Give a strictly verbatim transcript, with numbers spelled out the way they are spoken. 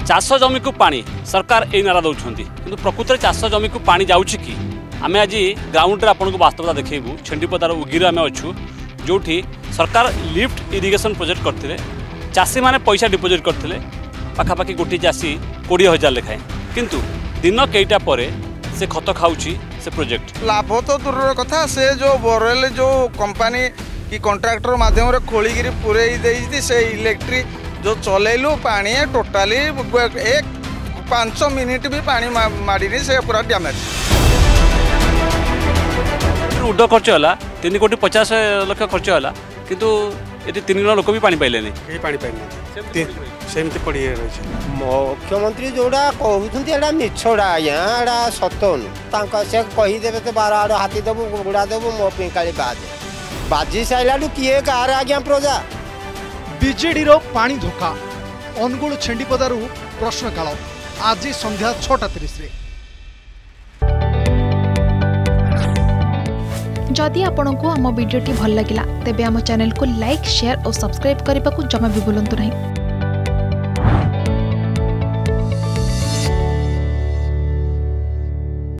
चाष जमी को पानी सरकार ए नारा दौरान कि प्रकृत में चाष जमी को पानी जाऊँगी कि आम आज ग्राउंड आपको वास्तवता देखू छेंडीपदार उगिर आम अच्छू जो सरकार लिफ्ट इरिगेशन प्रोजेक्ट करते चाषी मैंने पैसा डिपोजिट करते पाखापाखि गोटे चाषी कोड़े हजार लेखाएं किंतु दिन कईटा पर से खत खाऊँगी से प्रोजेक्ट लाभ तो दूर कथा से जो बोरवेल जो कंपनी कि कंट्राक्टर माध्यम खोलिकी पूरे दे से इलेक्ट्रिक जो चलैलु पानी टोटाली एक पांच मिनिट भी पानी माड़ी से पूरा डैमेज उड खर्च है तीन कोटी पचास लक्ष खर्च है किंतु ये तीन जन लोक भी पानी पाइले पानी पाइले सेमती पड़ी रही मुख्यमंत्री जोड़ा कहते मिछड़ा आज्ञा सत नु से कहीदेवे तो बार आड़ हाथी देवु गुड़ा देवु मो पिंकाली बाद बाजी सारा किए कार आज्ञा प्रजा बीजेडी रो पानी धोखा अनुगुल छेंडीपदारू प्रश्नकाल आज संध्या छटा तीस। जदि आपंक आम भिडी भल लगा तेब आम चैनल को लाइक शेयर और सब्सक्राइब करने को जमा भी भूलु नहीं।